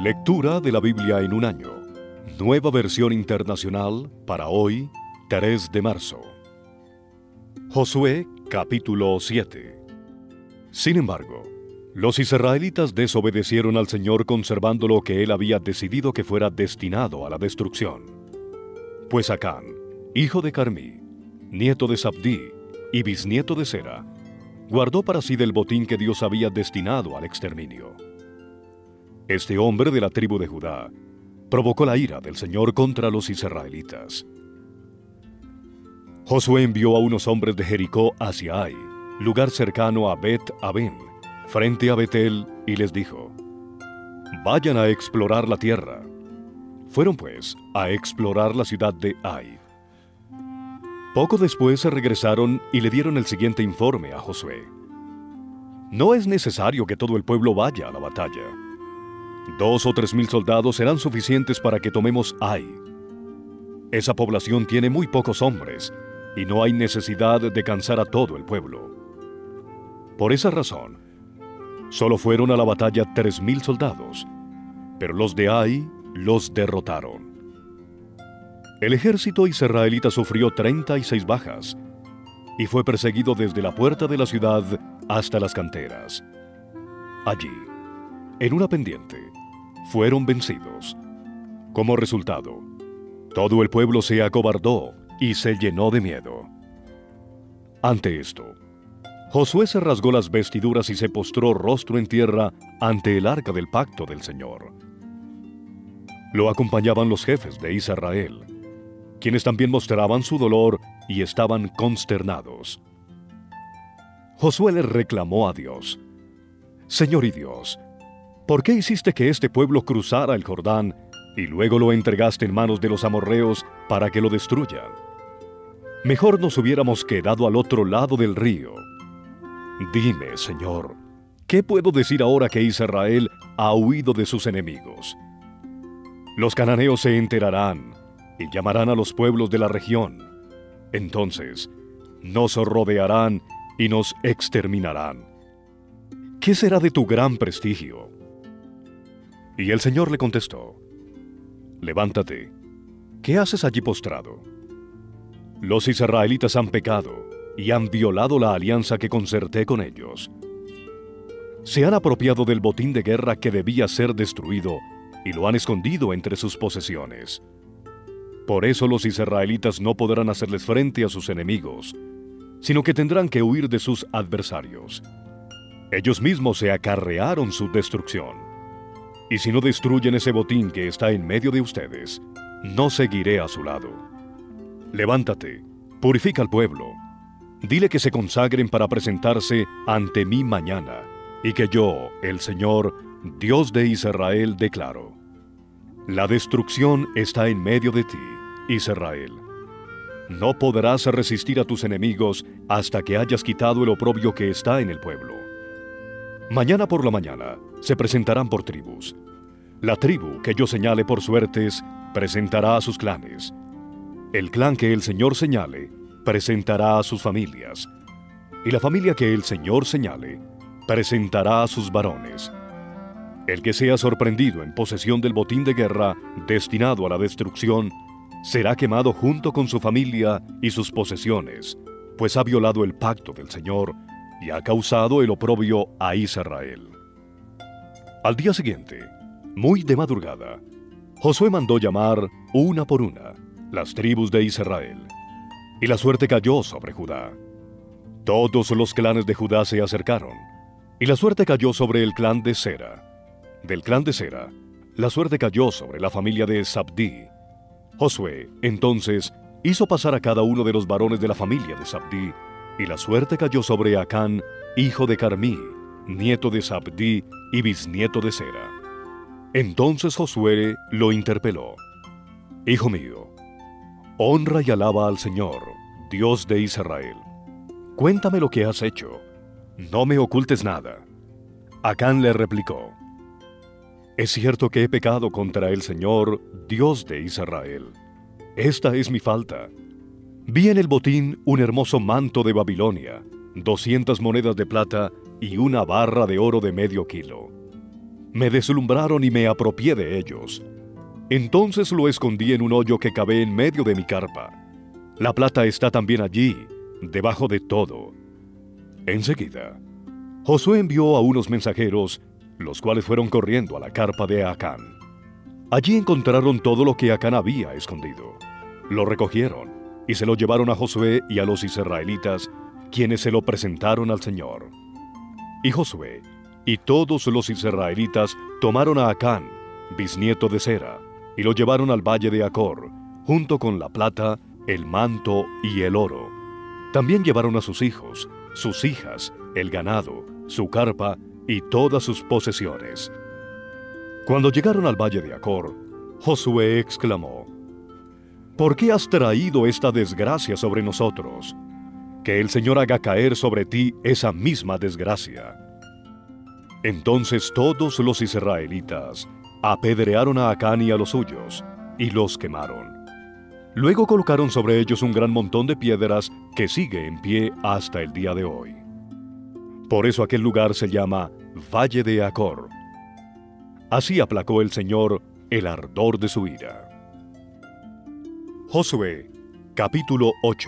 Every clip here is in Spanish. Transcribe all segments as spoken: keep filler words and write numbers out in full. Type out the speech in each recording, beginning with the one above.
Lectura de la Biblia en un año. Nueva versión internacional para hoy, tres de marzo. Josué, capítulo siete. Sin embargo, los israelitas desobedecieron al Señor conservando lo que Él había decidido que fuera destinado a la destrucción. Pues Acán, hijo de Carmí, nieto de Zabdí y bisnieto de Sera, guardó para sí del botín que Dios había destinado al exterminio. Este hombre de la tribu de Judá provocó la ira del Señor contra los israelitas. Josué envió a unos hombres de Jericó hacia Ai, lugar cercano a Bet-Aven, frente a Betel, y les dijo: «Vayan a explorar la tierra». Fueron pues a explorar la ciudad de Ai. Poco después se regresaron y le dieron el siguiente informe a Josué: «No es necesario que todo el pueblo vaya a la batalla. Dos o tres mil soldados serán suficientes para que tomemos Ai. Esa población tiene muy pocos hombres y no hay necesidad de cansar a todo el pueblo». Por esa razón, solo fueron a la batalla tres mil soldados, pero los de Ai los derrotaron. El ejército israelita sufrió treinta y seis bajas y fue perseguido desde la puerta de la ciudad hasta las canteras. Allí, en una pendiente, fueron vencidos. Como resultado, todo el pueblo se acobardó y se llenó de miedo. Ante esto, Josué se rasgó las vestiduras y se postró rostro en tierra ante el arca del pacto del Señor. Lo acompañaban los jefes de Israel, quienes también mostraban su dolor y estaban consternados. Josué le reclamó a Dios: «Señor y Dios, ¿por qué hiciste que este pueblo cruzara el Jordán y luego lo entregaste en manos de los amorreos para que lo destruyan? Mejor nos hubiéramos quedado al otro lado del río. Dime, Señor, ¿qué puedo decir ahora que Israel ha huido de sus enemigos? Los cananeos se enterarán y llamarán a los pueblos de la región. Entonces nos rodearán y nos exterminarán. ¿Qué será de tu gran prestigio?». Y el Señor le contestó: «Levántate. ¿Qué haces allí postrado? Los israelitas han pecado y han violado la alianza que concerté con ellos. Se han apropiado del botín de guerra que debía ser destruido y lo han escondido entre sus posesiones. Por eso los israelitas no podrán hacerles frente a sus enemigos, sino que tendrán que huir de sus adversarios. Ellos mismos se acarrearon su destrucción. Y si no destruyen ese botín que está en medio de ustedes, no seguiré a su lado. Levántate, purifica al pueblo. Dile que se consagren para presentarse ante mí mañana, y que yo, el Señor, Dios de Israel, declaro: la destrucción está en medio de ti, Israel. No podrás resistir a tus enemigos hasta que hayas quitado el oprobio que está en el pueblo. Mañana por la mañana se presentarán por tribus. La tribu que yo señale por suertes presentará a sus clanes. El clan que el Señor señale presentará a sus familias. Y la familia que el Señor señale presentará a sus varones. El que sea sorprendido en posesión del botín de guerra destinado a la destrucción será quemado junto con su familia y sus posesiones, pues ha violado el pacto del Señor y ha causado el oprobio a Israel». Al día siguiente, muy de madrugada, Josué mandó llamar una por una las tribus de Israel, y la suerte cayó sobre Judá. Todos los clanes de Judá se acercaron, y la suerte cayó sobre el clan de Sera. Del clan de Sera, la suerte cayó sobre la familia de Zabdí. Josué, entonces, hizo pasar a cada uno de los varones de la familia de Zabdí, y la suerte cayó sobre Acán, hijo de Carmí, nieto de Zabdí y bisnieto de Sera. Entonces Josué lo interpeló: «Hijo mío, honra y alaba al Señor, Dios de Israel. Cuéntame lo que has hecho. No me ocultes nada». Acán le replicó: «Es cierto que he pecado contra el Señor, Dios de Israel. Esta es mi falta. Vi en el botín un hermoso manto de Babilonia, doscientas monedas de plata y una barra de oro de medio kilo. Me deslumbraron y me apropié de ellos. Entonces lo escondí en un hoyo que cavé en medio de mi carpa. La plata está también allí, debajo de todo. Enseguida, Josué envió a unos mensajeros, los cuales fueron corriendo a la carpa de Acán. Allí encontraron todo lo que Acán había escondido. Lo recogieron y se lo llevaron a Josué y a los israelitas, quienes se lo presentaron al Señor. Y Josué y todos los israelitas tomaron a Acán, bisnieto de Zera, y lo llevaron al valle de Acor, junto con la plata, el manto y el oro. También llevaron a sus hijos, sus hijas, el ganado, su carpa y todas sus posesiones. Cuando llegaron al valle de Acor, Josué exclamó: ¿Por qué has traído esta desgracia sobre nosotros? Que el Señor haga caer sobre ti esa misma desgracia. Entonces todos los israelitas apedrearon a Acán y a los suyos, y los quemaron. Luego colocaron sobre ellos un gran montón de piedras que sigue en pie hasta el día de hoy. Por eso aquel lugar se llama Valle de Acor. Así aplacó el Señor el ardor de su ira. Josué, capítulo ocho.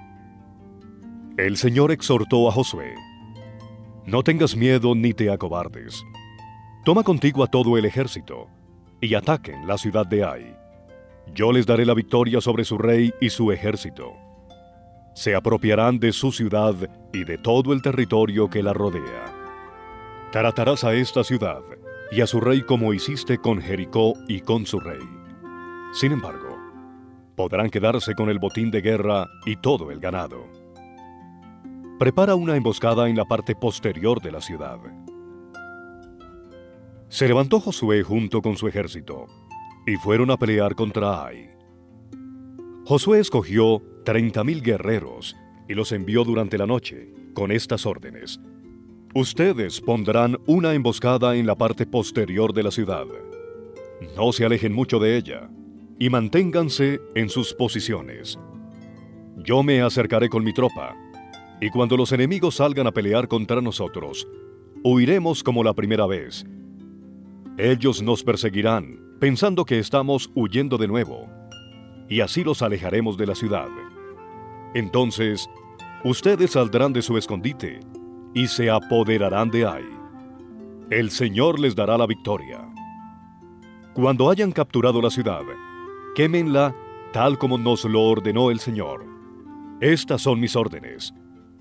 El Señor exhortó a Josué: No tengas miedo ni te acobardes. Toma contigo a todo el ejército, y ataquen la ciudad de Ai. Yo les daré la victoria sobre su rey y su ejército. Se apropiarán de su ciudad y de todo el territorio que la rodea. Tratarás a esta ciudad y a su rey como hiciste con Jericó y con su rey. Sin embargo, podrán quedarse con el botín de guerra y todo el ganado. Prepara una emboscada en la parte posterior de la ciudad. Se levantó Josué junto con su ejército, y fueron a pelear contra Ai. Josué escogió treinta mil guerreros, y los envió durante la noche, con estas órdenes: Ustedes pondrán una emboscada en la parte posterior de la ciudad. No se alejen mucho de ella, y manténganse en sus posiciones. Yo me acercaré con mi tropa, y cuando los enemigos salgan a pelear contra nosotros, huiremos como la primera vez. Ellos nos perseguirán, pensando que estamos huyendo de nuevo, y así los alejaremos de la ciudad. Entonces, ustedes saldrán de su escondite, y se apoderarán de Ai. El Señor les dará la victoria. Cuando hayan capturado la ciudad, quémenla tal como nos lo ordenó el Señor. Estas son mis órdenes.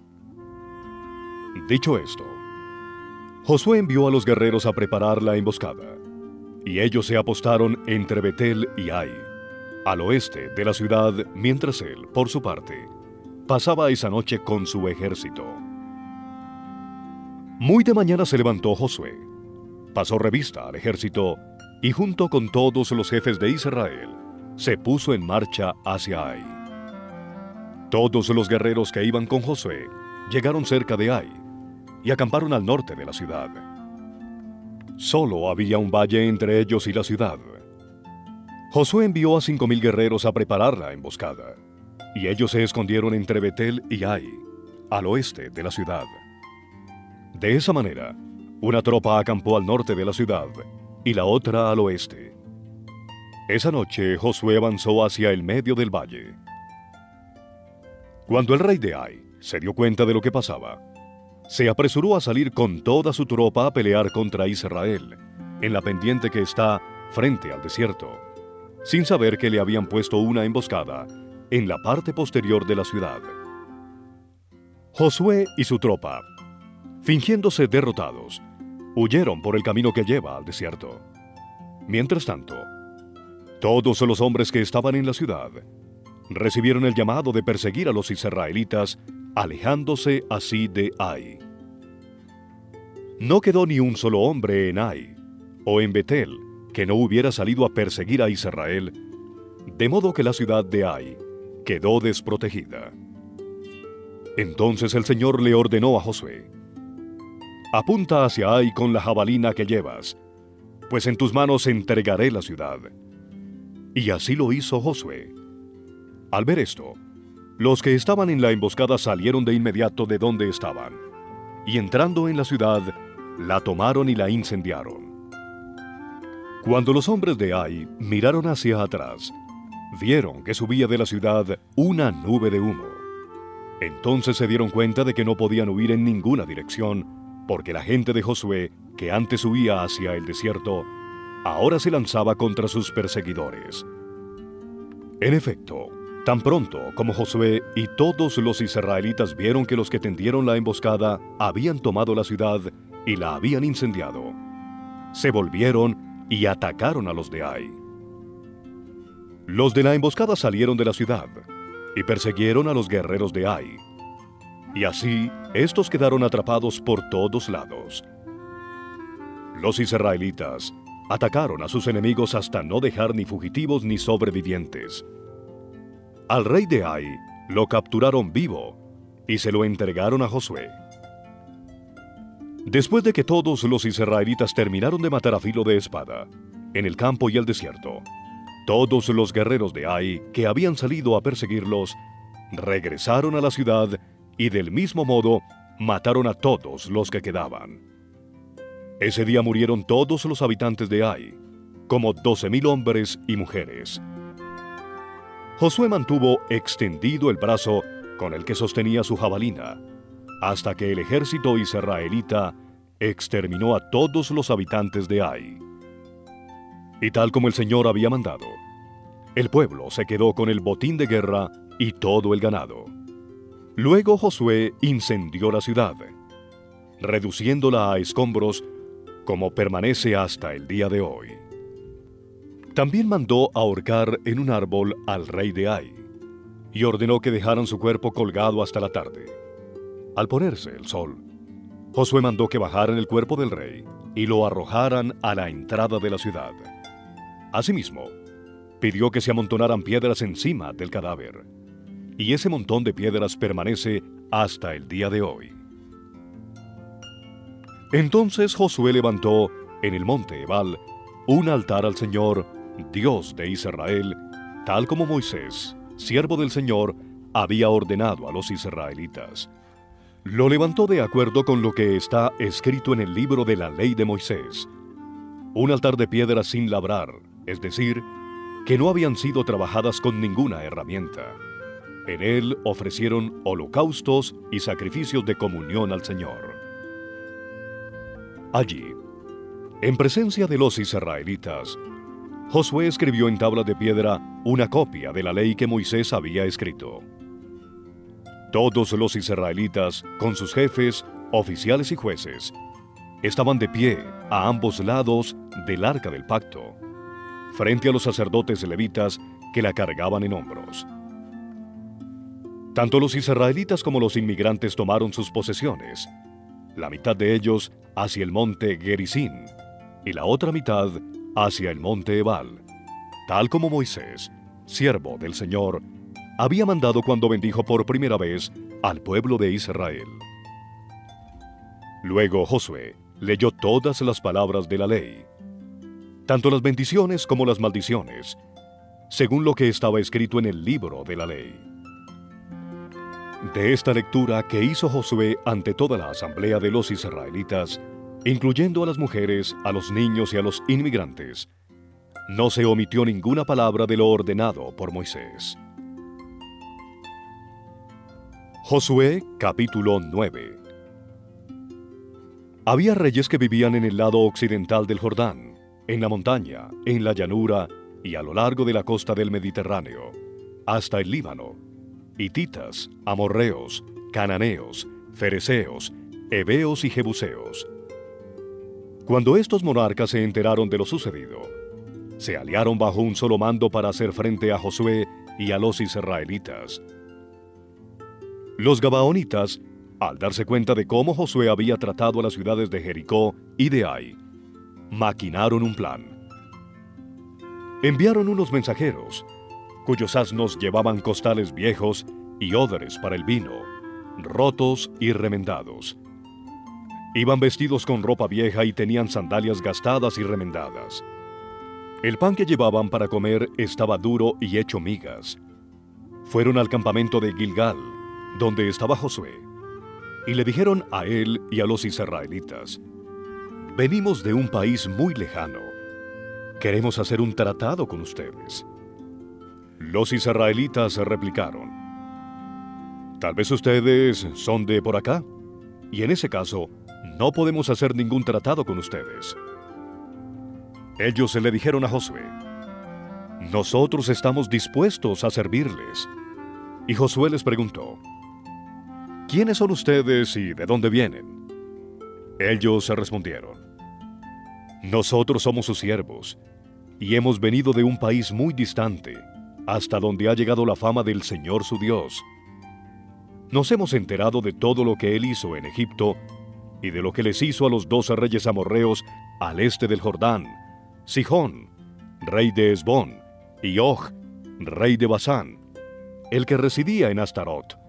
Dicho esto, Josué envió a los guerreros a preparar la emboscada, y ellos se apostaron entre Betel y Ai, al oeste de la ciudad, mientras él, por su parte, pasaba esa noche con su ejército. Muy de mañana se levantó Josué, pasó revista al ejército, y junto con todos los jefes de Israel, se puso en marcha hacia Ai. Todos los guerreros que iban con Josué llegaron cerca de Ai, y acamparon al norte de la ciudad. Solo había un valle entre ellos y la ciudad. Josué envió a cinco mil guerreros a preparar la emboscada, y ellos se escondieron entre Betel y Ai, al oeste de la ciudad. De esa manera, una tropa acampó al norte de la ciudad, y la otra al oeste. Esa noche Josué avanzó hacia el medio del valle. Cuando el rey de Ai se dio cuenta de lo que pasaba, se apresuró a salir con toda su tropa a pelear contra Israel, en la pendiente que está frente al desierto, sin saber que le habían puesto una emboscada en la parte posterior de la ciudad. Josué y su tropa, fingiéndose derrotados, huyeron por el camino que lleva al desierto. Mientras tanto, todos los hombres que estaban en la ciudad recibieron el llamado de perseguir a los israelitas, alejándose así de Ai. No quedó ni un solo hombre en Ai o en Betel que no hubiera salido a perseguir a Israel, de modo que la ciudad de Ai quedó desprotegida. Entonces el Señor le ordenó a Josué: Apunta hacia Ai con la jabalina que llevas, pues en tus manos entregaré la ciudad. Y así lo hizo Josué. Al ver esto, los que estaban en la emboscada salieron de inmediato de donde estaban, y entrando en la ciudad, la tomaron y la incendiaron. Cuando los hombres de Ai miraron hacia atrás, vieron que subía de la ciudad una nube de humo. Entonces se dieron cuenta de que no podían huir en ninguna dirección, porque la gente de Josué, que antes huía hacia el desierto, ahora se lanzaba contra sus perseguidores. En efecto, tan pronto como Josué y todos los israelitas vieron que los que tendieron la emboscada habían tomado la ciudad y la habían incendiado, se volvieron y atacaron a los de Ai. Los de la emboscada salieron de la ciudad y persiguieron a los guerreros de Ai. Y así, estos quedaron atrapados por todos lados. Los israelitas atacaron a sus enemigos hasta no dejar ni fugitivos ni sobrevivientes. Al rey de Ai lo capturaron vivo y se lo entregaron a Josué. Después de que todos los israelitas terminaron de matar a filo de espada, en el campo y el desierto, todos los guerreros de Ai que habían salido a perseguirlos, regresaron a la ciudad y del mismo modo mataron a todos los que quedaban. Ese día murieron todos los habitantes de Ai, como doce mil hombres y mujeres. Josué mantuvo extendido el brazo con el que sostenía su jabalina, hasta que el ejército israelita exterminó a todos los habitantes de Ai. Y tal como el Señor había mandado, el pueblo se quedó con el botín de guerra y todo el ganado. Luego Josué incendió la ciudad, reduciéndola a escombros, como permanece hasta el día de hoy. También mandó ahorcar en un árbol al rey de Ai, y ordenó que dejaran su cuerpo colgado hasta la tarde. Al ponerse el sol, Josué mandó que bajaran el cuerpo del rey y lo arrojaran a la entrada de la ciudad. Asimismo, pidió que se amontonaran piedras encima del cadáver, y ese montón de piedras permanece hasta el día de hoy. Entonces Josué levantó en el monte Ebal un altar al Señor, Dios de Israel, tal como Moisés, siervo del Señor, había ordenado a los israelitas. Lo levantó de acuerdo con lo que está escrito en el libro de la ley de Moisés. Un altar de piedra sin labrar, es decir, que no habían sido trabajadas con ninguna herramienta. En él ofrecieron holocaustos y sacrificios de comunión al Señor. Allí, en presencia de los israelitas, Josué escribió en tablas de piedra una copia de la ley que Moisés había escrito. Todos los israelitas, con sus jefes, oficiales y jueces, estaban de pie a ambos lados del arca del pacto, frente a los sacerdotes levitas que la cargaban en hombros. Tanto los israelitas como los inmigrantes tomaron sus posesiones, la mitad de ellos hacia el monte Gerizim y la otra mitad hacia el monte Ebal, tal como Moisés, siervo del Señor, había mandado cuando bendijo por primera vez al pueblo de Israel. Luego Josué leyó todas las palabras de la ley, tanto las bendiciones como las maldiciones, según lo que estaba escrito en el libro de la ley. De esta lectura que hizo Josué ante toda la asamblea de los israelitas, incluyendo a las mujeres, a los niños y a los inmigrantes, no se omitió ninguna palabra de lo ordenado por Moisés. Josué capítulo nueve. Había reyes que vivían en el lado occidental del Jordán, en la montaña, en la llanura y a lo largo de la costa del Mediterráneo, hasta el Líbano, hititas, amorreos, cananeos, fereceos, heveos y jebuseos. Cuando estos monarcas se enteraron de lo sucedido, se aliaron bajo un solo mando para hacer frente a Josué y a los israelitas. Los gabaonitas, al darse cuenta de cómo Josué había tratado a las ciudades de Jericó y de Ai, maquinaron un plan. Enviaron unos mensajeros, cuyos asnos llevaban costales viejos y odres para el vino, rotos y remendados. Iban vestidos con ropa vieja y tenían sandalias gastadas y remendadas. El pan que llevaban para comer estaba duro y hecho migas. Fueron al campamento de Gilgal, donde estaba Josué, y le dijeron a él y a los israelitas: «Venimos de un país muy lejano. queremos hacer un tratado con ustedes. Los israelitas replicaron: tal vez ustedes son de por acá, y en ese caso no podemos hacer ningún tratado con ustedes. Ellos le dijeron a Josué: nosotros estamos dispuestos a servirles. Y Josué les preguntó: ¿quiénes son ustedes y de dónde vienen? Ellos se respondieron: nosotros somos sus siervos, y hemos venido de un país muy distante, hasta donde ha llegado la fama del Señor su Dios. Nos hemos enterado de todo lo que Él hizo en Egipto, y de lo que les hizo a los doce reyes amorreos al este del Jordán, Sihón, rey de Hesbón, y Og, rey de Basán, el que residía en Astarot.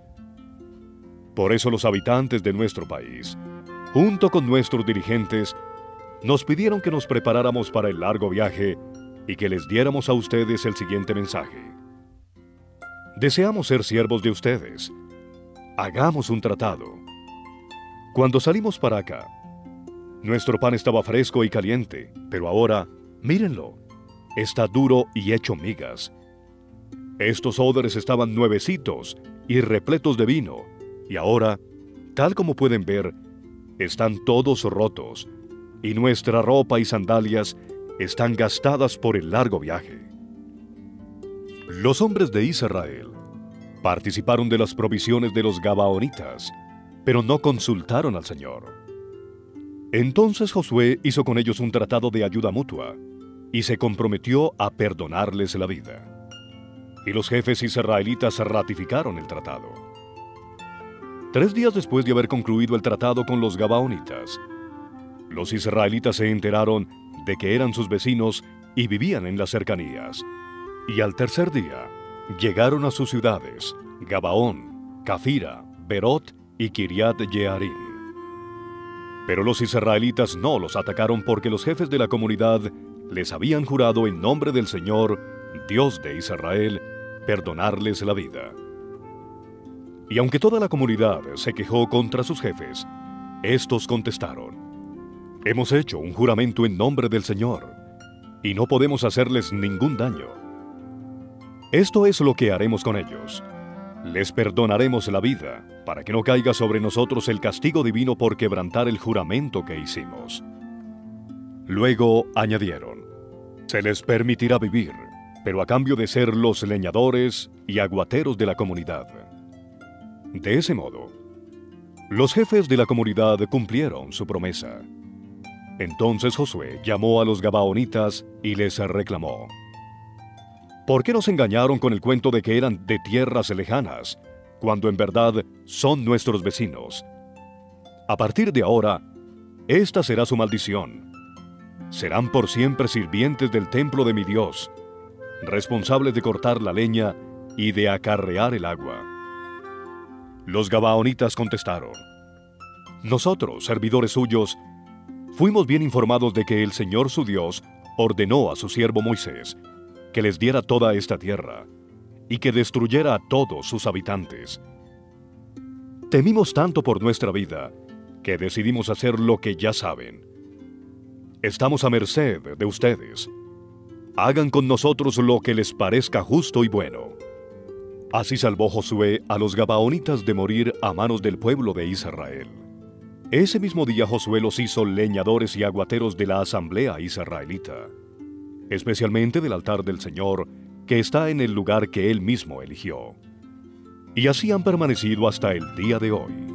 Por eso los habitantes de nuestro país, junto con nuestros dirigentes, nos pidieron que nos preparáramos para el largo viaje y que les diéramos a ustedes el siguiente mensaje: deseamos ser siervos de ustedes. Hagamos un tratado. Cuando salimos para acá, nuestro pan estaba fresco y caliente, pero ahora, mírenlo, está duro y hecho migas. Estos odres estaban nuevecitos y repletos de vino, y ahora, tal como pueden ver, están todos rotos, y nuestra ropa y sandalias están gastadas por el largo viaje. Los hombres de Israel participaron de las provisiones de los gabaonitas, pero no consultaron al Señor. Entonces Josué hizo con ellos un tratado de ayuda mutua, y se comprometió a perdonarles la vida. Y los jefes israelitas ratificaron el tratado. Tres días después de haber concluido el tratado con los gabaonitas, los israelitas se enteraron de que eran sus vecinos y vivían en las cercanías. Y al tercer día, llegaron a sus ciudades, Gabaón, Cafira, Berot y Kiriat Jearim. Pero los israelitas no los atacaron porque los jefes de la comunidad les habían jurado en nombre del Señor, Dios de Israel, perdonarles la vida. Y aunque toda la comunidad se quejó contra sus jefes, estos contestaron: hemos hecho un juramento en nombre del Señor, y no podemos hacerles ningún daño. Esto es lo que haremos con ellos: les perdonaremos la vida, para que no caiga sobre nosotros el castigo divino por quebrantar el juramento que hicimos. Luego añadieron: se les permitirá vivir, pero a cambio de ser los leñadores y aguateros de la comunidad. De ese modo, los jefes de la comunidad cumplieron su promesa. Entonces Josué llamó a los gabaonitas y les reclamó: ¿por qué nos engañaron con el cuento de que eran de tierras lejanas, cuando en verdad son nuestros vecinos? A partir de ahora, esta será su maldición. Serán por siempre sirvientes del templo de mi Dios, responsables de cortar la leña y de acarrear el agua. Los gabaonitas contestaron: nosotros, servidores suyos, fuimos bien informados de que el Señor su Dios ordenó a su siervo Moisés que les diera toda esta tierra y que destruyera a todos sus habitantes. Temimos tanto por nuestra vida que decidimos hacer lo que ya saben. Estamos a merced de ustedes. Hagan con nosotros lo que les parezca justo y bueno. Así salvó Josué a los gabaonitas de morir a manos del pueblo de Israel. Ese mismo día Josué los hizo leñadores y aguateros de la asamblea israelita, especialmente del altar del Señor, que está en el lugar que él mismo eligió. Y así han permanecido hasta el día de hoy.